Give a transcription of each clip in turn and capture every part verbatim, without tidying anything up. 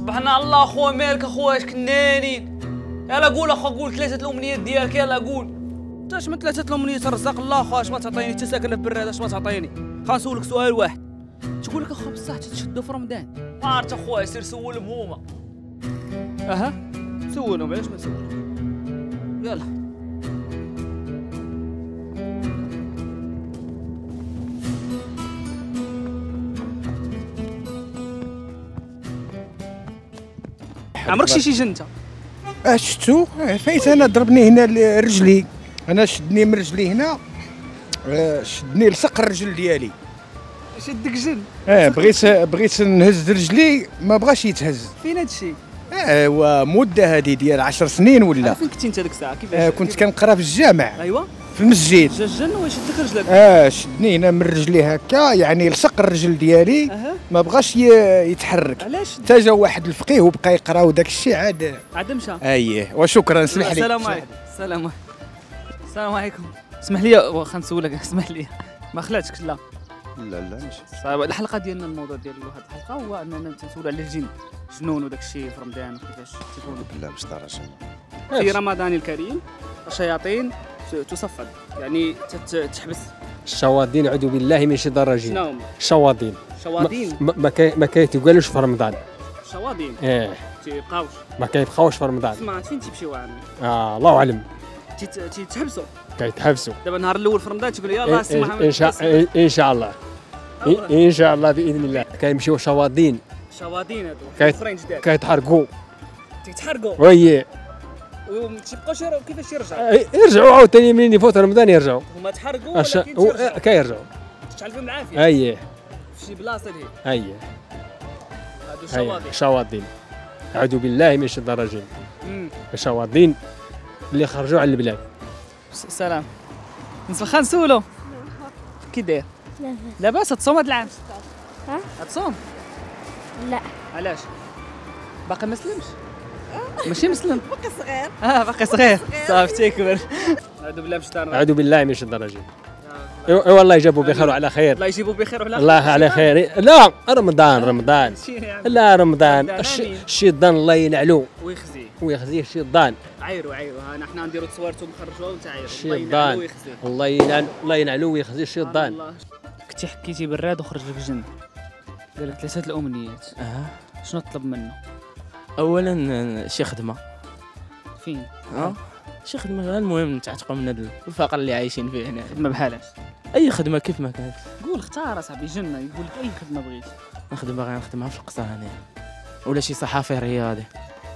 صبحنا الله اخويا مالك اخويا اش كنانين. يلا قول اخويا قول ثلاثه الامنيات ديالك يلا قول. انت اش من ثلاثه الامنيات رزق الله اخويا اش ما تعطيني انت ساكن في براد اش ما تعطيني. خا نسولك سؤال واحد تقول لك اخويا بصح تشدوا في رمضان ما عرفت اخويا سير سولهم هما. اها سولهم علاش ما نسولهم يلا. عمرك شي شي جنت؟ اه شفتو فايت انا ضربني هنا رجلي، انا شدني من رجلي هنا، اه شدني لصق الرجل ديالي. شدك جن؟ اه بغيت بغيت نهز رجلي ما بغاش يتهز. فين هادشي؟ اه ومده هذه ديال عشر سنين ولا. فين كنتي انت ديك الساعه كيفاش؟ اه كنت كنقرا في الجامع. ايوا في المسجد. جا الجن ويشدك رجلك؟ اه شدني هنا من رجلي هكا يعني لصق الرجل ديالي. أه. ما بغاش يتحرك. علاش؟ حتى جا واحد الفقيه وبقى يقرا وداك الشيء عاد عاد مشى. اييه وشكرا سمح لي. السلام عليكم. السلام عليكم. السلام عليكم. اسمح لي واخا نسولك اسمح لي ما خلعتكش لا لا لا ماشي صعيب. الحلقه ديالنا الموضوع ديال هذه الحلقه هو اننا تنسولوا على الجن جنون وداك الشيء في رمضان وكيفاش تيكونوا. لا باش تعرف في رمضان الكريم الشياطين تصفد يعني تحبس. الشواطين اعوذ بالله من الشيطان الرجيم. شنو هما؟ الشواطين شواطين ما, ما, كي ما كيتقالوش في رمضان. شواطين ايه تيبقاوش ما كيبقاوش في رمضان. تسمع فين تيمشيو عندنا؟ اه الله اعلم. تيتحبسوا كيتحبسوا دابا النهار الاول في رمضان تقول يلاه السي محمد ان شاء ان شاء الله ان شاء الله باذن الله كيمشيو شواطين. شواطين هادو كيت... اخرين جداد كيتحرقوا تيتحرقوا وي وتيبقاوش كيفاش يرجعوا؟ يرجعوا عاوتاني منين يفوت رمضان يرجعوا. هما تحرقوا ولا أش... كيرجعوا؟ كيرجعوا تشعل فيهم العافيه. اييه في شي بلاصه هي اييه هادو شواطين. شواطين اعوذ بالله من الشيطان الرجيم. الشواطين اللي خرجوا على البلاد. سلام نسخن نسولو كي داير؟ لاباس تصوم هاد العام؟ ها؟ تصوم؟ لا. علاش؟ باقي ما سلمش؟ ماشي مسلم؟ باقي صغير. اه باقي صغير صافي تيكبر. اعوذ بالله من الشيطان الرجيم. اعوذ بالله من الشيطان الرجيم. اي والله يجيبوا بخير وعلى خير. الله يجيبوا بخير وعلى خير. الله على خير. لا رمضان رمضان لا رمضان الشيطان الله ينعلو ويخزيه ويخزيه الشيطان. عيروا عيروا ها حنا نديروا تصويرتهم نخرجوها وانت عيروا. الشيطان الله ينعل الله ينعلو ويخزيه الشيطان. كنتي حكيتي براد وخرج لك جن قال لك ثلاثه الامنيات. اه شنو طلب منه؟ اولا شي خدمه. فين؟ اه شي خدمه المهم نتعتقوا من هذا الفقر اللي عايشين فيه هنا. خدمه بحالاش؟ اي خدمه كيف ما كانت. قول اختار اصاحبي جنه يقول لك اي خدمه بغيتي. نخدم باغي نخدمها في القصر هنا ولا شي صحافي رياضي.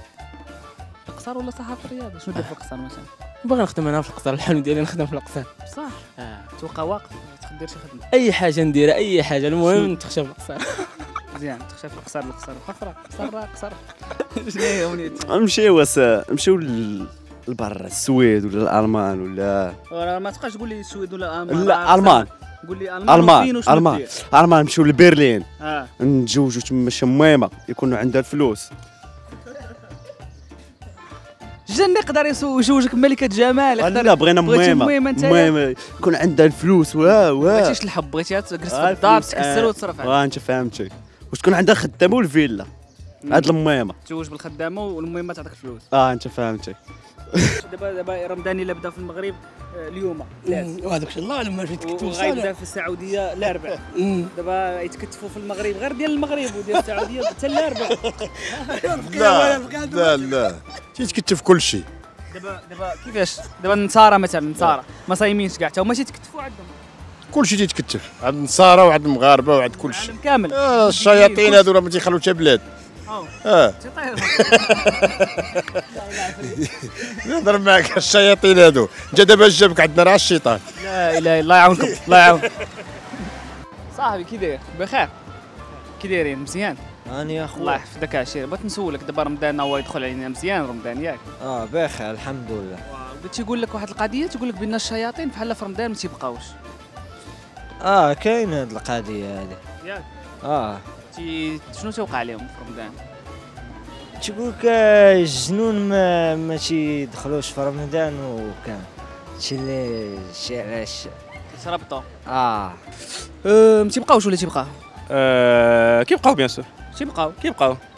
القصر ولا صحافي رياضي؟ شنو دير في القصر مثلا؟ باغي نخدم انا في القصر الحلم ديالي نخدم في القصر. بصح؟ اه توقع واقف تقدر شي خدمه. اي حاجه نديرها اي حاجه المهم نتخشى في القصر. مزيان تخشى في القصر القصر خفره قصر قصر. شنو هي امنيتك؟ نمشيو نمشيو لبرا السويد ولا الالمان ولا ولا ما تبقاش تقول لي السويد ولا المان. لا المان. قول لي المان المان وشنو المان دير؟ المان نمشيو لبرلين. اه نتزوجوا تما شميمه يكونوا عندها الفلوس. جن يقدر يزوجك ملكة جمال. لا بغينا ميمه ميمه يكون عندها الفلوس. واه واه بغيتيش الحب بغيتيها تجلس في الدار تكسر وتصرف عليها. اه انت فهمتي وتكون عندها خدامه والفيلا. هاد الميمه تزوج بالخدامه والميمه تعطيك فلوس. اه انت فهمتي. دابا دابا رمضان الا بدا في المغرب اليوم وهذاك الله اعلم ما فيك وغيبدا في السعوديه الاربعاء. دابا يتكتفوا في المغرب غير ديال المغرب وديال السعوديه حتى الاربعاء. لا لا لا تيتكتف كل شيء. دابا دابا كيفاش دابا النصارى مثلا النصارى ما صايمينش كاع حتى هما تيتكتفوا عندهم كل شيء تيتكتف عند النصارى وعند المغاربه وعند كل شيء. العالم كامل. آه الشياطين هذو راه ما تيخلوا حتى بلاد. اه نهضر معاك الشياطين هذو انت دابا جابك عندنا راه الشيطان. لا اله الله يعاونكم الله يعاونكم. صاحبي كي داير؟ بخير كي دايرين؟ مزيان؟ هاني يا خويا الله يحفظك عشير. بغيت نسولك دابا رمضان هو يدخل علينا مزيان رمضان ياك؟ اه بخير الحمد لله. بغيت تيقول لك واحد القضيه تقول لك بان الشياطين بحال في رمضان ما تيبقاوش. اه كاين هاد القضيه هذه ياك؟ اه تي شنو توقع عليهم في رمضان؟ تقول لك الجنون ما ما تيدخلوش في رمضان وكان شي اللي شي علاش تربطوا. اه أه ما تيبقاوش ولا تيبقاو؟ أه كيبقاو بيان سور تيبقاو كيبقاو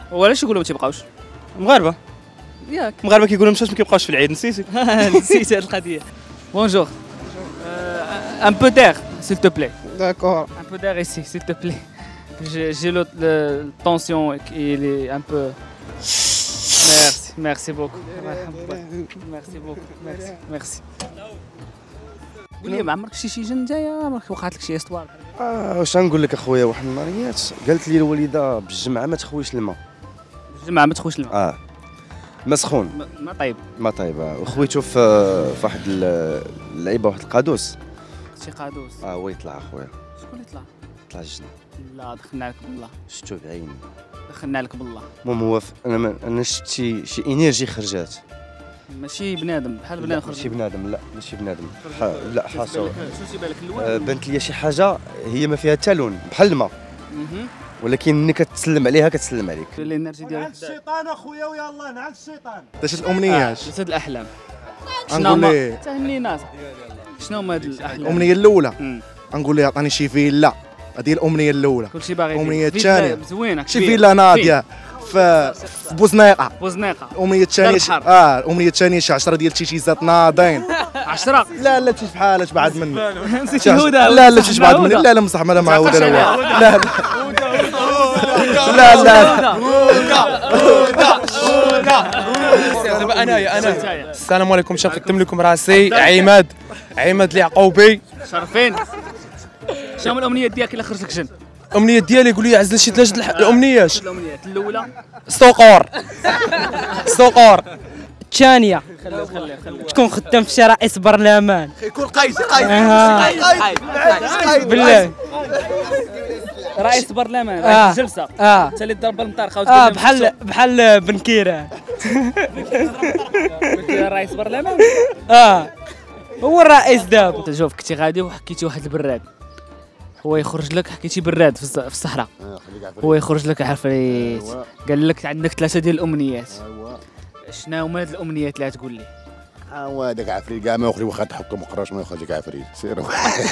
وعلاش يقولوا ما تيبقاوش؟ مغاربه ياك مغاربه كيقولوا مشاش ما كيبقاوش في العيد نسيتي. نسيت هذه القضيه. بونجور ان بو دير s'il te plaît. داكور. Un peu d'air ici, s'il te plaît. J'ai j'ai le, le tension qui est un peu. Merci, merci beaucoup. Merci beaucoup, merci, merci. قول لي ما عمرك شي شي جن نتايا عمرك وقعت لك شي استوار؟ اه واش غنقول لك اخويا، واحد النهاريات قالت لي الوالده بالجمعه ما تخويش الماء. الجمعه ما تخويش الماء. اه ما سخون ما طيب. ما طيب. آه. وخويته في في واحد اللعيبه، واحد القادوس. شي قادوس. اه هو يطلع اخويا. شكون يطلع؟ طلع الجن. لا دخلنا لك بالله. شفتو بعيني. دخلنا لك بالله. المهم هو انا ما انا شفت شي شي انرجي خرجات. ماشي بنادم بحال بنادم خرج. ماشي بنادم، لا ماشي بنادم. لا حاسه. شنو تيبان لك اللون؟ آه بانت لي شي حاجه هي ما فيها حتى لون بحال الماء، ولكن ملي كتسلم عليها كتسلم عليك. الانرجي ديالك الشيطان اخويا ويلا نعس الشيطان. داش الامنيات. جسد الاحلام. نقول ليه تهنينا. شنو هما هاد الاحلام؟ الامنيه الاولى نقول ليه عطاني شي فيلا، هذه الامنيه الاولى. كلشي باغي. الامنيه الثانيه زوينه شي فيلا ناضيه في بوزنيقه. بوزنيقه. الامنيه الثانيه اه الامنيه الثانيه شي عشرة ديال التيشيزات ناضين. عشرة؟ لا لا شي بحال تبعد مني. نسيت الهدى. لا لا شي تبعد مني. لا لا مصح ما معهود انا. لا لا لا دابا انايا انا السلام عليكم، شاف نقدم لكم راسي عماد عماد اليعقوبي. شرفين. شنو هما الامنيات ديالك الا خرج لك جن؟ الامنيات ديالي يقول لي عزل شي ثلاثه الامنيات. الامنيات الاولى سطوقور سطوقور. الثانيه تكون خدام في شي رئيس برلمان. يكون قايد قايد قايد بالله. رئيس برلمان آه. رئيس الجلسه. اه انت اللي ضرب المطرقه. اه بحال بحال بنكيره. رئيس برلمان. اه هو الرئيس دابا. انت شوف كنتي غادي وحكيتي واحد البراد، هو يخرج لك حكيتي براد في الصحراء، هو يخرج لك عفريت قال لك عندك ثلاثه ديال الامنيات. شنو هما هاد الامنيات اللي تقول لي؟ هو هذاك عفريت كاع ما يخرج، واخا تحكم قراش ما يخرجك عفريت سير.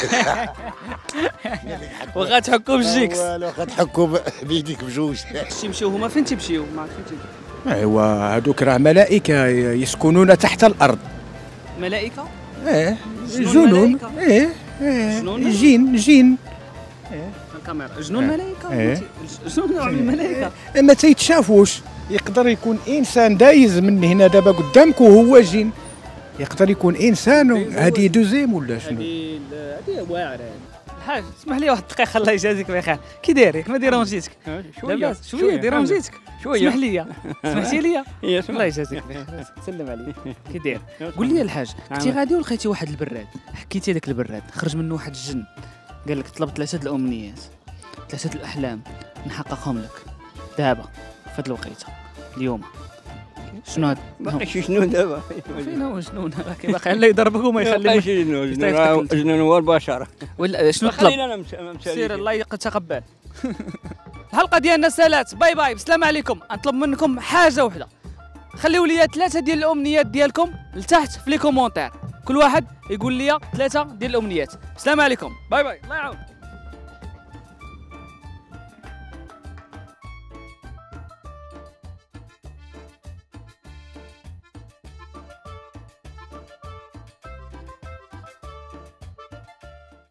واخا تحكم بجيكس. واخا تحكم بيديك بجوج. تيمشيو هما فين تيمشيو؟ ما عرفت فين تيمشيو. ايوا هذوك راه ملائكه يسكنون تحت الارض. ملائكه؟ ايه جنون. ايه ايه جين جين. الكاميرا جنون ملائكه. جنون نوع من الملائكه ما تيتشافوش. يقدر يكون انسان دايز من هنا دابا قدامك وهو جين، يقدر يكون انسان. هذه دوزيم ولا شنو؟ هذه هذه واعره. الحاج اسمح لي واحد الدقيقه الله يجازيك بخير. كي داير ما ديرونجيتك؟ شويه شويه ديرونجيتك شويه. اسمح لي سمحتي لي الله يجازيك بخير. سلم عليك. كي داير؟ قول لي الحاج كنتي غادي ولقيتي واحد البراد، حكيتي هذاك البراد خرج منه واحد الجن قال لك طلب ثلاثه الامنيات ثلاثه الاحلام نحققهم لك دابا في هذه الوقيته اليوم. شنو هذا؟ باقي شي جنون دابا. فين هو جنون؟ باقي باقي لا يضربك وما يخليك. شي جنون جنون هو البشر. ولا شنو طلب؟ سير الله يتقبل. الحلقه ديالنا سالات. باي باي بسلام عليكم. نطلب منكم حاجه وحده، خليو لي ثلاثه ديال الامنيات ديالكم لتحت في لي كومونتير، كل واحد يقول لي ثلاثه ديال الامنيات. بسلام عليكم. باي باي الله يعاون.